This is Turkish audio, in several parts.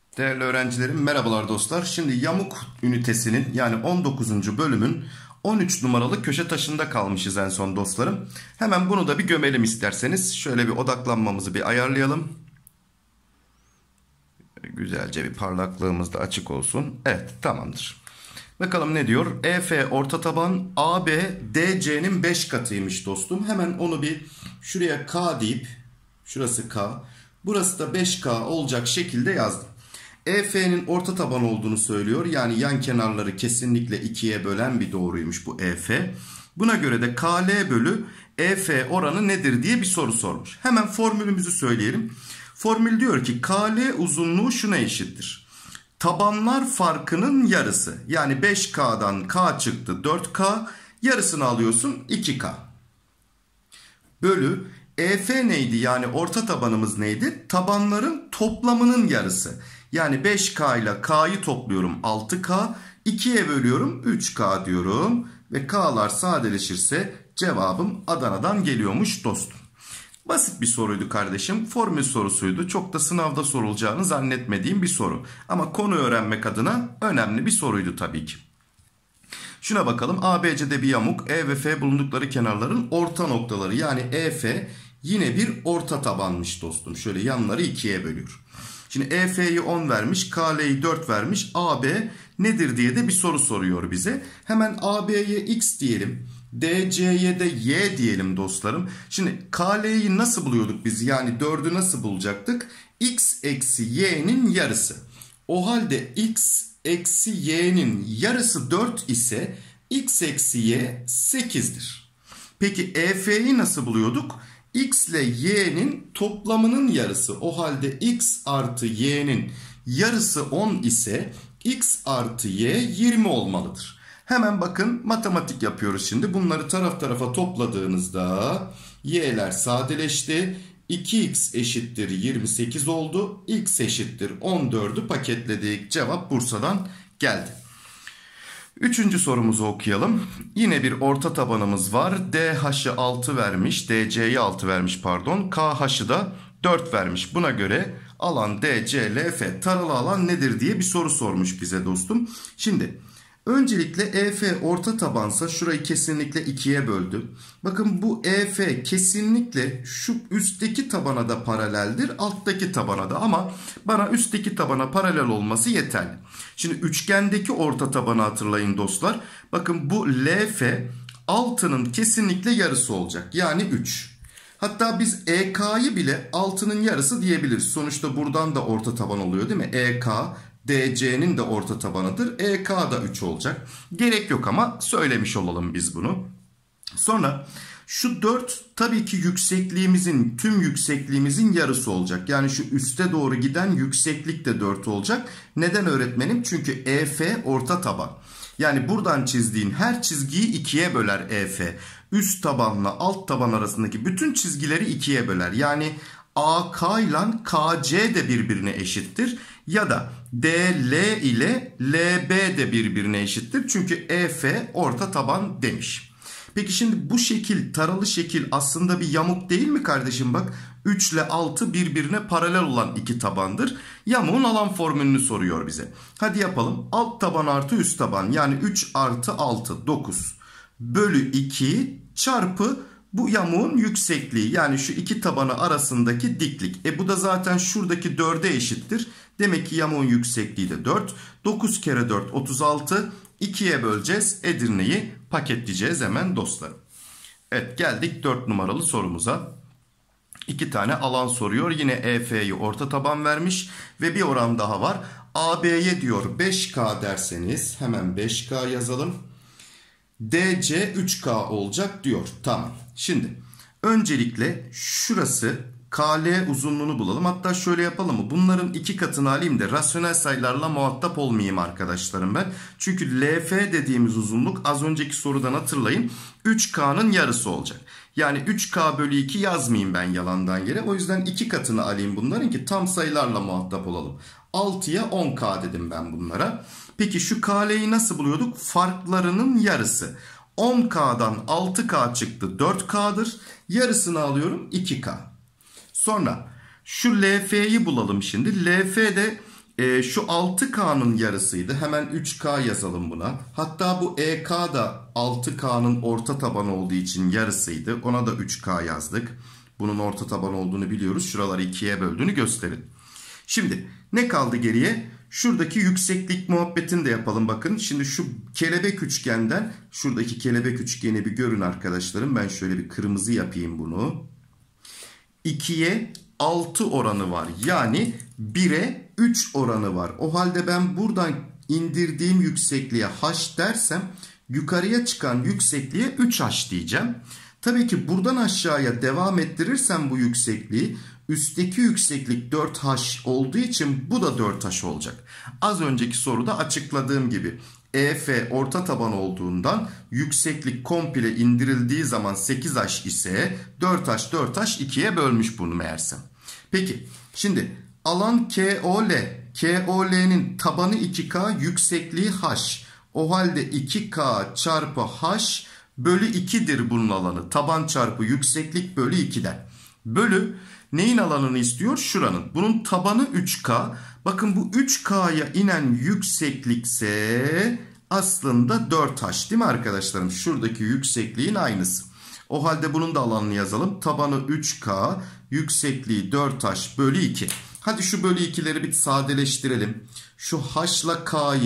Değerli öğrencilerim, merhabalar dostlar. Şimdi yamuk ünitesinin yani 19. bölümün 13 numaralı köşe taşında kalmışız en son dostlarım. Hemen bunu da bir gömelim isterseniz. Şöyle bir odaklanmamızı bir ayarlayalım. Güzelce bir parlaklığımız da açık olsun. Evet, tamamdır. Bakalım ne diyor? EF orta taban AB DC'nin 5 katıymış dostum. Hemen onu bir şuraya K deyip, şurası K, burası da 5K olacak şekilde yazdım. EF'nin orta taban olduğunu söylüyor. Yani yan kenarları kesinlikle 2'ye bölen bir doğruymuş bu EF. Buna göre de KL bölü EF oranı nedir diye bir soru sormuş. Hemen formülümüzü söyleyelim. Formül diyor ki KL uzunluğu şuna eşittir. Tabanlar farkının yarısı. Yani 5K'dan K çıktı 4K. Yarısını alıyorsun 2K. Bölü EF neydi? Yani orta tabanımız neydi? Tabanların toplamının yarısı. Yani 5K ile K'yı topluyorum 6K. 2'ye bölüyorum 3K diyorum. Ve K'lar sadeleşirse cevabım Adana'dan geliyormuş dostum. Basit bir soruydu kardeşim. Formül sorusuydu. Çok da sınavda sorulacağını zannetmediğim bir soru. Ama konu öğrenmek adına önemli bir soruydu tabii ki. Şuna bakalım. ABC'de bir yamuk. E ve F bulundukları kenarların orta noktaları. Yani EF yine bir orta tabanmış dostum. Şöyle yanları 2'ye bölüyor. Şimdi EF'yi 10 vermiş. KL'yi 4 vermiş. AB nedir diye de bir soru soruyor bize. Hemen AB'ye X diyelim. DC'ye de Y diyelim dostlarım. Şimdi KL'yi nasıl buluyorduk biz? Yani 4'ü nasıl bulacaktık? X eksi Y'nin yarısı. O halde X eksi Y'nin yarısı 4 ise X eksi Y 8'dir. Peki EF'yi nasıl buluyorduk? X ile Y'nin toplamının yarısı. O halde X artı Y'nin yarısı 10 ise X artı Y 20 olmalıdır. Hemen bakın matematik yapıyoruz şimdi. Bunları taraf tarafa topladığınızda Y'ler sadeleşti. 2x eşittir 28 oldu. X eşittir 14'ü paketledik. Cevap Bursa'dan geldi. Üçüncü sorumuzu okuyalım. Yine bir orta tabanımız var. DH'ı 6 vermiş. DC'yi 6 vermiş pardon. KH'ı da 4 vermiş. Buna göre alan DCLF taralı alan nedir diye bir soru sormuş bize dostum. Şimdi öncelikle EF orta tabansa şurayı kesinlikle 2'ye böldü. Bakın bu EF kesinlikle şu üstteki tabana da paraleldir, alttaki tabana da, ama bana üstteki tabana paralel olması yeterli. Şimdi üçgendeki orta tabanı hatırlayın dostlar. Bakın bu LF altının kesinlikle yarısı olacak. Yani 3. Hatta biz EK'yı bile altının yarısı diyebiliriz. Sonuçta buradan da orta taban oluyor değil mi? EK DC'nin de orta tabanıdır. EK da 3 olacak. Gerek yok ama söylemiş olalım biz bunu. Sonra şu 4 tabii ki yüksekliğimizin, tüm yüksekliğimizin yarısı olacak. Yani şu üste doğru giden yükseklik de 4 olacak. Neden öğretmenim? Çünkü EF orta taban. Yani buradan çizdiğin her çizgiyi 2'ye böler EF. Üst tabanla alt taban arasındaki bütün çizgileri 2'ye böler. Yani AK ile KC de birbirine eşittir. Ya da DL ile LB de birbirine eşittir. Çünkü EF orta taban demiş. Peki şimdi bu şekil, taralı şekil aslında bir yamuk değil mi kardeşim? Bak 3 ile 6 birbirine paralel olan iki tabandır. Yamuğun alan formülünü soruyor bize. Hadi yapalım. Alt taban artı üst taban, yani 3 artı 6 9 bölü 2 çarpı bu yamuğun yüksekliği, yani şu iki tabanı arasındaki diklik. Bu da zaten şuradaki 4'e eşittir. Demek ki yamuğun yüksekliği de 4. 9 kere 4 36. 2'ye böleceğiz. Edirne'yi paketleyeceğiz hemen dostlarım. Evet, geldik 4 numaralı sorumuza. 2 tane alan soruyor. Yine EF'yi orta taban vermiş. Ve bir oran daha var. AB'ye diyor 5K derseniz hemen 5K yazalım. DC 3K olacak diyor. Tamam. Şimdi öncelikle şurası KL uzunluğunu bulalım. Hatta şöyle yapalım mı? Bunların 2 katını alayım da rasyonel sayılarla muhatap olmayayım arkadaşlarım ben. Çünkü LF dediğimiz uzunluk az önceki sorudan hatırlayın 3K'nın yarısı olacak. Yani 3K bölü 2 yazmayayım ben yalandan yere. O yüzden 2 katını alayım bunların ki tam sayılarla muhatap olalım. 6'ya 10K dedim ben bunlara. Peki şu KL'yi nasıl buluyorduk? Farklarının yarısı. 10K'dan 6K çıktı 4K'dır. Yarısını alıyorum 2K. Sonra şu LF'yi bulalım şimdi. LF de Şu 6K'nın yarısıydı. Hemen 3K yazalım buna. Hatta bu EK da 6K'nın orta tabanı olduğu için yarısıydı. Ona da 3K yazdık. Bunun orta taban olduğunu biliyoruz. Şuraları 2'ye böldüğünü gösterin. Şimdi ne kaldı geriye? Şuradaki yükseklik muhabbetini de yapalım bakın. Şimdi şu kelebek üçgenden şuradaki kelebek üçgeni bir görün arkadaşlarım. Ben şöyle bir kırmızı yapayım bunu. 2'ye 6 oranı var. Yani 1'e 3 oranı var. O halde ben buradan indirdiğim yüksekliğe h dersem yukarıya çıkan yüksekliğe 3h diyeceğim. Tabii ki buradan aşağıya devam ettirirsem bu yüksekliği üstteki yükseklik 4h olduğu için bu da 4h olacak. Az önceki soruda açıkladığım gibi EF orta taban olduğundan yükseklik komple indirildiği zaman 8h ise 4h 2'ye bölmüş bunu meğersem. Peki şimdi alan KOL. KOL'nin tabanı 2K, yüksekliği h. O halde 2K çarpı h bölü 2'dir bunun alanı. Taban çarpı yükseklik bölü 2'den. Bölü neyin alanını istiyor? Şuranın. Bunun tabanı 3K. Bakın bu 3K'ya inen yükseklikse aslında 4H değil mi arkadaşlarım? Şuradaki yüksekliğin aynısı. O halde bunun da alanını yazalım. Tabanı 3K, yüksekliği 4H bölü 2. Hadi şu bölü 2'leri bir sadeleştirelim. Şu H'la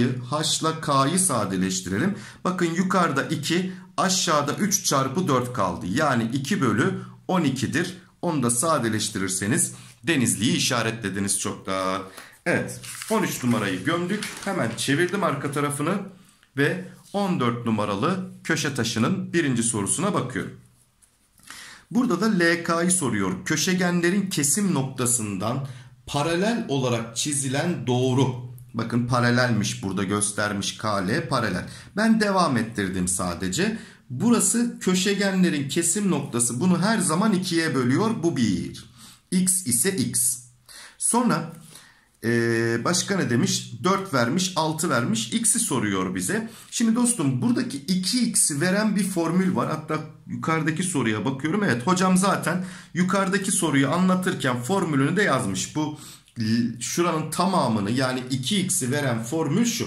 K'yı sadeleştirelim. Bakın yukarıda 2, aşağıda 3 çarpı 4 kaldı. Yani 2 bölü 12'dir. Onu da sadeleştirirseniz Denizli'yi işaretlediniz çoktan. Evet, 13 numarayı gömdük. Hemen çevirdim arka tarafını ve 14 numaralı köşe taşının birinci sorusuna bakıyorum. Burada da LK'yı soruyor. Köşegenlerin kesim noktasından paralel olarak çizilen doğru. Bakın paralelmiş, burada göstermiş, KL paralel. Ben devam ettirdim sadece. Burası köşegenlerin kesim noktası. Bunu her zaman 2'ye bölüyor. Bu 1. X ise X. Sonra başka ne demiş? 4 vermiş, 6 vermiş. X'i soruyor bize. Şimdi dostum buradaki 2x'i veren bir formül var. Hatta yukarıdaki soruya bakıyorum. Evet, hocam zaten yukarıdaki soruyu anlatırken formülünü de yazmış. Bu şuranın tamamını, yani 2x'i veren formül şu.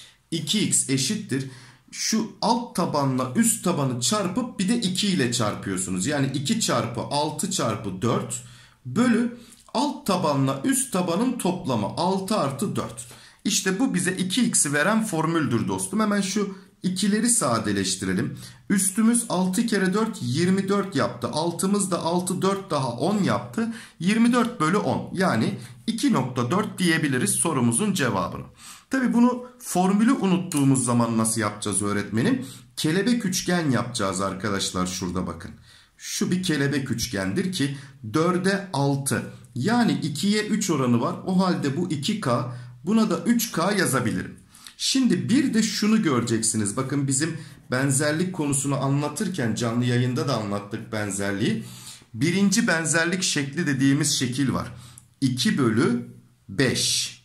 2x eşittir. Şu alt tabanla üst tabanı çarpıp bir de 2 ile çarpıyorsunuz. Yani 2 çarpı 6 çarpı 4 bölü alt tabanla üst tabanın toplamı 6 artı 4. İşte bu bize 2x'i veren formüldür dostum. Hemen şu ikileri sadeleştirelim. Üstümüz 6 kere 4 24 yaptı. Altımız da 6 4 daha 10 yaptı. 24 bölü 10, yani 2.4 diyebiliriz sorumuzun cevabını. Tabi bunu formülü unuttuğumuz zaman nasıl yapacağız öğretmenim? Kelebek üçgen yapacağız arkadaşlar, şurada bakın. Şu bir kelebek üçgendir ki 4'e 6, yani 2'ye 3 oranı var. O halde bu 2K, buna da 3K yazabilirim. Şimdi bir de şunu göreceksiniz. Bakın bizim benzerlik konusunu anlatırken canlı yayında da anlattık benzerliği. Birinci benzerlik şekli dediğimiz şekil var. 2 bölü 5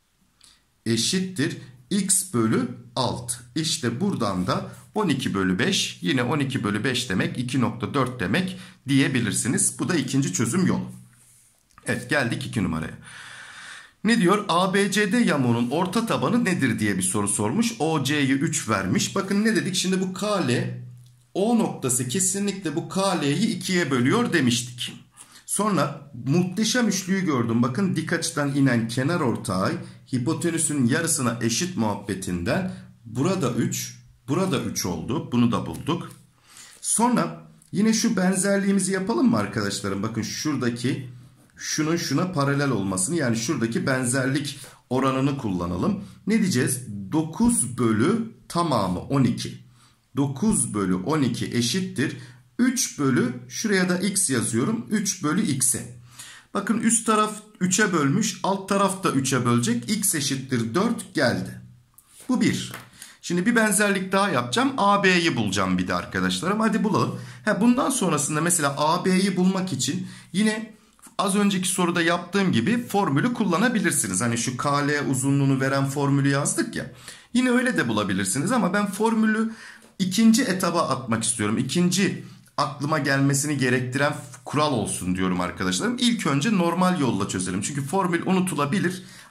eşittir x bölü 6. İşte buradan da 12 bölü 5, yine 12 bölü 5 demek 2.4 demek diyebilirsiniz. Bu da ikinci çözüm yolu. Evet, geldik 2 numaraya. Ne diyor? ABCD yamuğunun orta tabanı nedir diye bir soru sormuş. OC'yi 3 vermiş. Bakın ne dedik? Şimdi bu KL, O noktası kesinlikle bu KL'yi 2'ye bölüyor demiştik. Sonra muhteşem üçlüyü gördüm. Bakın dik açıdan inen kenar ortay hipotenüsün yarısına eşit muhabbetinden burada 3, burada 3 oldu. Bunu da bulduk. Sonra yine şu benzerliğimizi yapalım mı arkadaşlarım? Bakın şuradaki şunun şuna paralel olmasını, yani şuradaki benzerlik oranını kullanalım. Ne diyeceğiz? 9 bölü tamamı 12. 9 bölü 12 eşittir 3 bölü, şuraya da x yazıyorum, 3 bölü x'e. Bakın üst taraf 3'e bölmüş, alt taraf da 3'e bölecek. X eşittir 4 geldi. Bu 1. Şimdi bir benzerlik daha yapacağım. AB'yi bulacağım bir de arkadaşlarım. Hadi bulalım. Bundan sonrasında mesela AB'yi bulmak için yine az önceki soruda yaptığım gibi formülü kullanabilirsiniz. Hani şu KL uzunluğunu veren formülü yazdık ya. Yine öyle de bulabilirsiniz ama ben formülü ikinci etaba atmak istiyorum. İkinci aklıma gelmesini gerektiren kural olsun diyorum arkadaşlarım. İlk önce normal yolla çözelim. Çünkü formül unutulabilir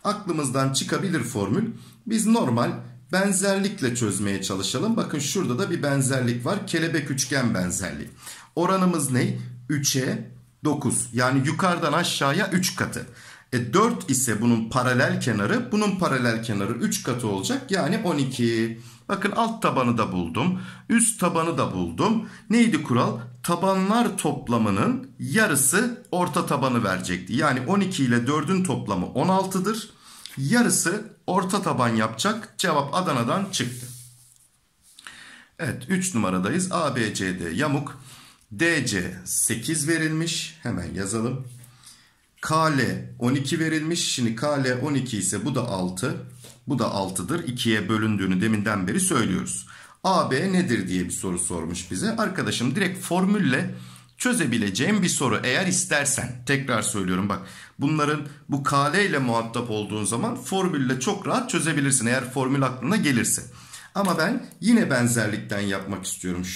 Aklımızdan çıkabilir formül. Biz normal benzerlikle çözmeye çalışalım. Bakın şurada da bir benzerlik var. Kelebek üçgen benzerliği. Oranımız ne? 3'e 9. Yani yukarıdan aşağıya 3 katı. 4 ise bunun paralel kenarı. Bunun paralel kenarı 3 katı olacak. Yani 12. Bakın alt tabanı da buldum. Üst tabanı da buldum. Neydi kural? Tabanlar toplamının yarısı orta tabanı verecekti. Yani 12 ile 4'ün toplamı 16'dır. Yarısı orta taban yapacak. Cevap Adana'dan çıktı. Evet, 3 numaradayız. ABCD yamuk. DC 8 verilmiş. Hemen yazalım. KL 12 verilmiş. Şimdi KL 12 ise bu da 6. Bu da 6'dır. 2'ye bölündüğünü deminden beri söylüyoruz. AB nedir diye bir soru sormuş bize. Arkadaşım direkt formülle çözebileceğim bir soru eğer istersen. Tekrar söylüyorum bak. Bu KL ile muhatap olduğun zaman formülle çok rahat çözebilirsin. Eğer formül aklına gelirse. Ama ben yine benzerlikten yapmak istiyorum.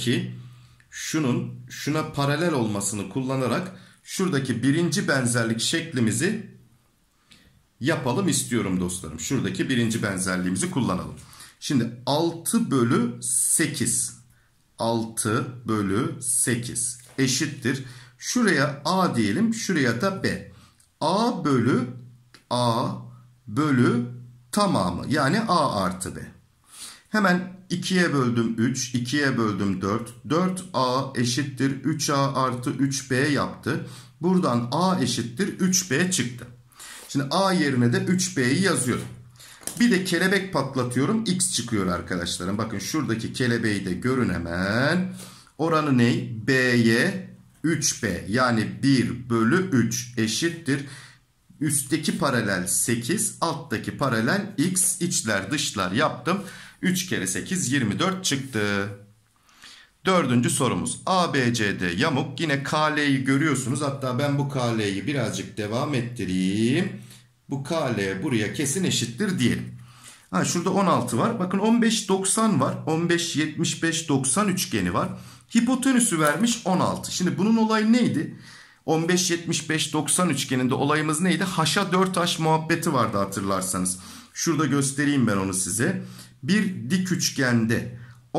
Şuna paralel olmasını kullanarak şuradaki birinci benzerlik şeklimizi yapalım istiyorum dostlarım. Şuradaki birinci benzerliğimizi kullanalım. Şimdi 6 bölü 8. 6 bölü 8 eşittir. Şuraya A diyelim. Şuraya da B. A bölü tamamı. Yani A artı B. Hemen 2'ye böldüm 3. 2'ye böldüm 4. 4A eşittir 3A artı 3B yaptı. Buradan A eşittir 3B çıktı. Şimdi A yerine de 3B'yi yazıyorum. Bir de kelebek patlatıyorum. X çıkıyor arkadaşlarım. Bakın şuradaki kelebeği de görün hemen. Oranı ne? B'ye 3B. Yani 1 bölü 3 eşittir. Üstteki paralel 8. Alttaki paralel X. İçler dışlar yaptım. 3 kere 8 24 çıktı. Dördüncü sorumuz. ABCD yamuk. Yine KL'yi görüyorsunuz. Hatta ben bu KL'yi birazcık devam ettireyim. Bu KL buraya kesin eşittir diyelim. Şurada 16 var. Bakın 15 90 var. 15 75 90 üçgeni var. Hipotenüsü vermiş 16. Şimdi bunun olayı neydi? 15 75 90 üçgeninde olayımız neydi? H'a 4H muhabbeti vardı hatırlarsanız. Şurada göstereyim ben onu size. Bir dik üçgende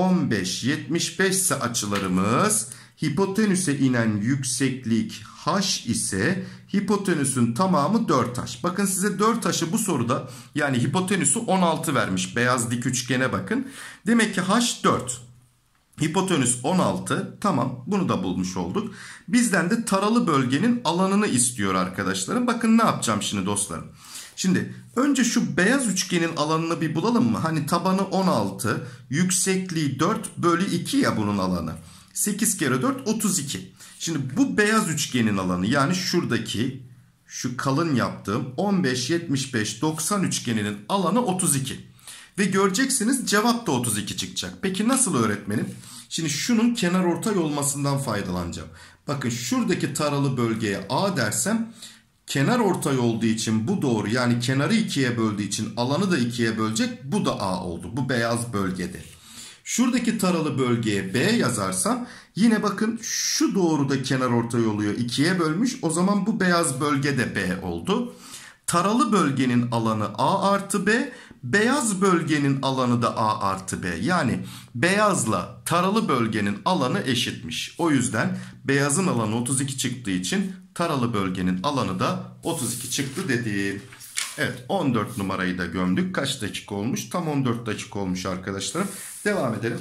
15 75 ise açılarımız, hipotenüse inen yükseklik h ise hipotenüsün tamamı 4h. Bakın size 4h'ı bu soruda, yani hipotenüsü 16 vermiş. Beyaz dik üçgene bakın. Demek ki h 4. Hipotenüs 16. Tamam, bunu da bulmuş olduk. Bizden de taralı bölgenin alanını istiyor arkadaşlarım. Bakın ne yapacağım şimdi dostlarım. Şimdi önce şu beyaz üçgenin alanını bir bulalım mı? Hani tabanı 16, yüksekliği 4 bölü 2 ya bunun alanı. 8 kere 4 32. Şimdi bu beyaz üçgenin alanı, yani şuradaki şu kalın yaptığım 15 75 90 üçgeninin alanı 32. Ve göreceksiniz cevap da 32 çıkacak. Peki nasıl öğretmenim? Şimdi şunun kenarortay olmasından faydalanacağım. Bakın şuradaki taralı bölgeye A dersem, kenarortay olduğu için bu doğru. Yani kenarı 2'ye böldüğü için alanı da 2'ye bölecek. Bu da A oldu. Bu beyaz bölgede. Şuradaki taralı bölgeye B yazarsam yine bakın şu doğruda kenarortay oluyor. 2'ye bölmüş. O zaman bu beyaz bölgede B oldu. Taralı bölgenin alanı A artı B. Beyaz bölgenin alanı da A artı B. Yani beyazla taralı bölgenin alanı eşitmiş. O yüzden beyazın alanı 32 çıktığı için taralı bölgenin alanı da 32 çıktı dedim. Evet, 14 numarayı da gömdük. Kaç dakika olmuş? Tam 14 dakika olmuş arkadaşlar. Devam edelim.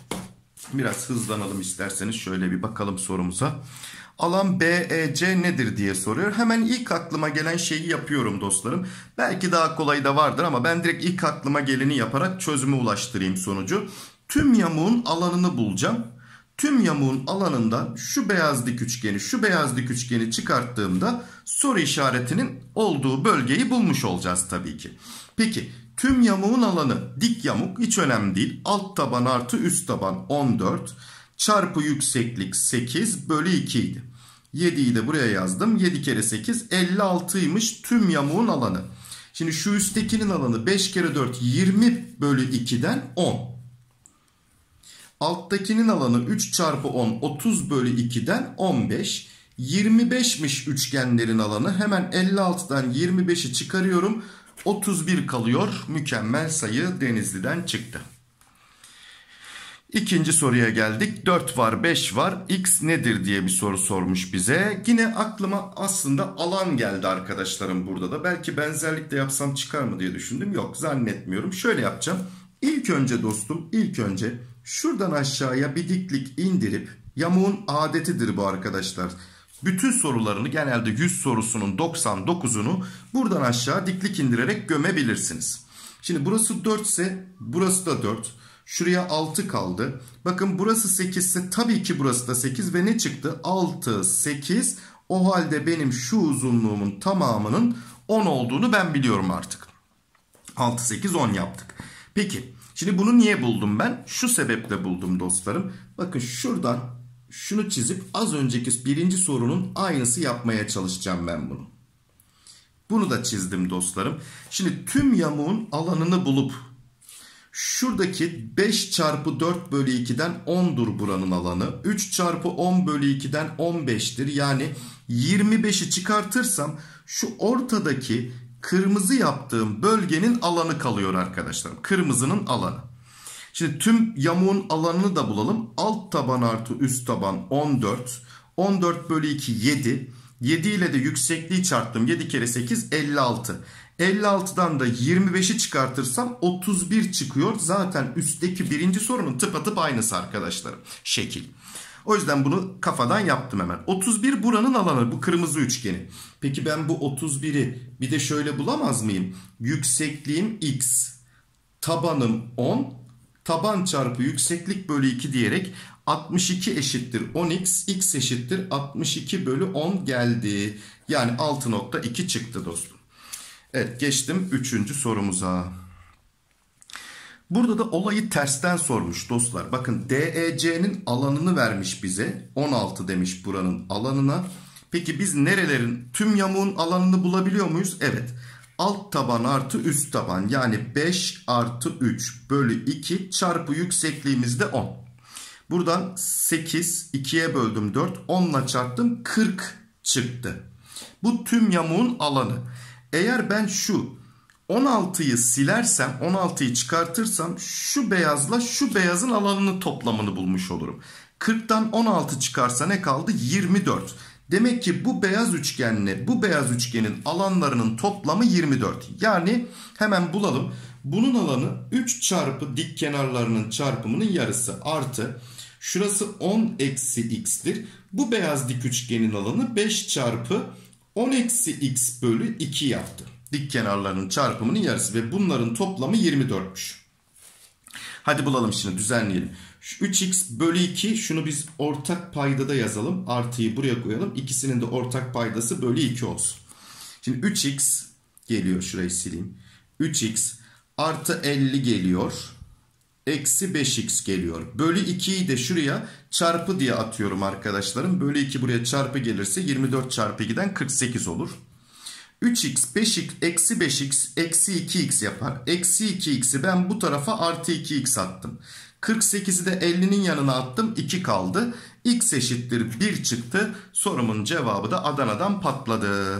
Biraz hızlanalım isterseniz. Şöyle bir bakalım sorumuza. Alan BEC nedir diye soruyor. Hemen ilk aklıma gelen şeyi yapıyorum dostlarım. Belki daha kolayı da vardır ama ben direkt ilk aklıma geleni yaparak çözüme ulaştırayım sonucu. Tüm yamuğun alanını bulacağım. Tüm yamuğun alanından şu beyaz dik üçgeni, şu beyaz dik üçgeni çıkarttığımda soru işaretinin olduğu bölgeyi bulmuş olacağız tabii ki. Peki tüm yamuğun alanı, dik yamuk hiç önemli değil. Alt taban artı üst taban 14 çarpı yükseklik 8 bölü 2 idi. 7'yi de buraya yazdım. 7 kere 8 56'ymış tüm yamuğun alanı. Şimdi şu üsttekinin alanı 5 kere 4 20 bölü 2'den 10. Alttakinin alanı 3 çarpı 10 30 bölü 2'den 15. 25'miş üçgenlerin alanı. Hemen 56'dan 25'i çıkarıyorum. 31 kalıyor. Mükemmel sayı Denizli'den çıktı. İkinci soruya geldik. 4 var, 5 var. X nedir diye bir soru sormuş bize. Yine aklıma aslında alan geldi arkadaşlarım burada da. Belki benzerlik de yapsam çıkar mı diye düşündüm. Yok, zannetmiyorum. Şöyle yapacağım. İlk önce dostum, ilk önce şuradan aşağıya bir diklik indirip, yamuğun adetidir bu arkadaşlar. Bütün sorularını, genelde 100 sorusunun 99'unu buradan aşağı diklik indirerek gömebilirsiniz. Şimdi burası 4 ise burası da 4. Şuraya 6 kaldı. Bakın burası 8 ise tabii ki burası da 8 ve ne çıktı? 6, 8. O halde benim şu uzunluğumun tamamının 10 olduğunu ben biliyorum artık. 6, 8, 10 yaptık. Peki şimdi bunu niye buldum ben? Şu sebeple buldum dostlarım. Bakın şuradan şunu çizip az önceki birinci sorunun aynısı yapmaya çalışacağım ben bunu. Bunu da çizdim dostlarım. Şimdi tüm yamuğun alanını bulup şuradaki 5 çarpı 4 bölü 2'den 10'dur buranın alanı. 3 çarpı 10 bölü 2'den 15'tir. Yani 25'i çıkartırsam şu ortadaki kırmızı yaptığım bölgenin alanı kalıyor arkadaşlar. Kırmızının alanı. Şimdi tüm yamuğun alanını da bulalım. Alt taban artı üst taban 14. 14 bölü 2 7. 7 ile de yüksekliği çarptım. 7 kere 8 56. 56'dan da 25'i çıkartırsam 31 çıkıyor. Zaten üstteki birinci sorunun tıpatıp aynısı arkadaşlarım. Şekil. O yüzden bunu kafadan yaptım hemen. 31 buranın alanı, bu kırmızı üçgeni. Peki ben bu 31'i bir de şöyle bulamaz mıyım? Yüksekliğim x, tabanım 10, taban çarpı yükseklik bölü 2 diyerek 62 eşittir 10x, x eşittir 62 bölü 10 geldi. Yani 6.2 çıktı dostum. Evet, geçtim 3. sorumuza. Burada da olayı tersten sormuş dostlar. Bakın DEC'nin alanını vermiş bize. 16 demiş buranın alanına. Peki biz nerelerin, tüm yamuğun alanını bulabiliyor muyuz? Evet. Alt taban artı üst taban, yani 5 artı 3 bölü 2 çarpı yüksekliğimiz de 10. Buradan 8, 2'ye böldüm 4, 10 ile çarptım 40 çıktı. Bu tüm yamuğun alanı. Eğer ben şu 16'yı silersem, 16'yı çıkartırsam şu beyazla şu beyazın alanının toplamını bulmuş olurum. 40'tan 16 çıkarsa ne kaldı? 24. Demek ki bu beyaz üçgenle bu beyaz üçgenin alanlarının toplamı 24. Yani hemen bulalım. Bunun alanı 3 çarpı dik kenarlarının çarpımının yarısı artı şurası 10 eksi x'tir. Bu beyaz dik üçgenin alanı 5 çarpı 10 eksi x bölü 2 yaptı. Dik kenarlarının çarpımının yarısı ve bunların toplamı 24'müş. Hadi bulalım şimdi, düzenleyelim. Şu 3x bölü 2, şunu biz ortak paydada yazalım. Artıyı buraya koyalım. İkisinin de ortak paydası bölü 2 olsun. Şimdi 3x geliyor, şurayı sileyim. 3x artı 50 geliyor. Eksi 5x geliyor. Bölü 2'yi de şuraya çarpı diye atıyorum arkadaşlarım. Bölü 2 buraya çarpı gelirse 24 çarpı 2'den 48 olur. 3x, 5x, eksi 5x, eksi 2x yapar. Eksi 2x'i ben bu tarafa artı 2x attım. 48'i de 50'nin yanına attım. 2 kaldı. X eşittir 1 çıktı. Sorumun cevabı da Adana'dan patladı.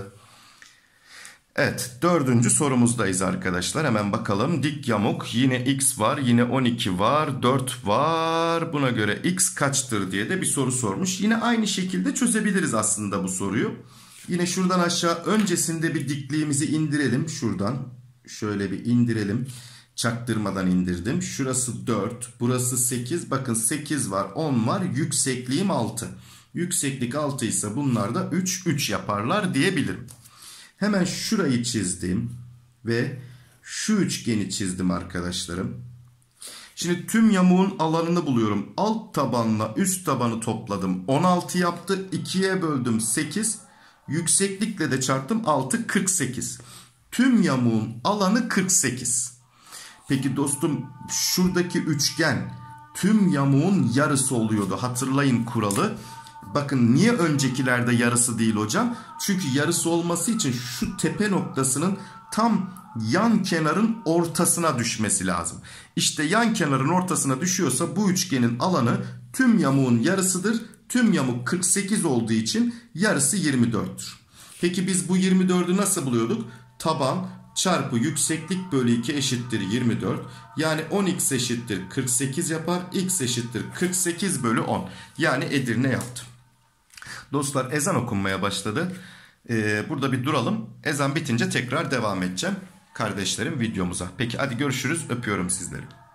Evet, 4. sorumuzdayız arkadaşlar. Hemen bakalım. Dik yamuk, yine x var, yine 12 var, 4 var. Buna göre x kaçtır diye de bir soru sormuş. Yine aynı şekilde çözebiliriz aslında bu soruyu. Yine şuradan aşağı öncesinde bir dikliğimizi indirelim. Şuradan şöyle bir indirelim. Çaktırmadan indirdim. Şurası 4, burası 8. Bakın 8 var, 10 var. Yüksekliğim 6. Yükseklik 6 ise bunlar da 3, 3 yaparlar diyebilirim. Hemen şurayı çizdim ve şu üçgeni çizdim arkadaşlarım. Şimdi tüm yamuğun alanını buluyorum. Alt tabanla üst tabanı topladım. 16 yaptı. 2'ye böldüm 8. Yükseklikle de çarptım 6, 48. Tüm yamuğun alanı 48. Peki dostum, şuradaki üçgen tüm yamuğun yarısı oluyordu. Hatırlayın kuralı. Bakın niye öncekilerde yarısı değil hocam? Çünkü yarısı olması için şu tepe noktasının tam yan kenarın ortasına düşmesi lazım. İşte yan kenarın ortasına düşüyorsa bu üçgenin alanı tüm yamuğun yarısıdır. Tüm yamuk 48 olduğu için yarısı 24'tür. Peki biz bu 24'ü nasıl buluyorduk? Taban çarpı yükseklik bölü 2 eşittir 24. Yani 10x eşittir 48 yapar. X eşittir 48 bölü 10. Yani Edirne yaptı. Dostlar ezan okunmaya başladı. Burada bir duralım. Ezan bitince tekrar devam edeceğim kardeşlerim videomuza. Peki hadi görüşürüz. Öpüyorum sizleri.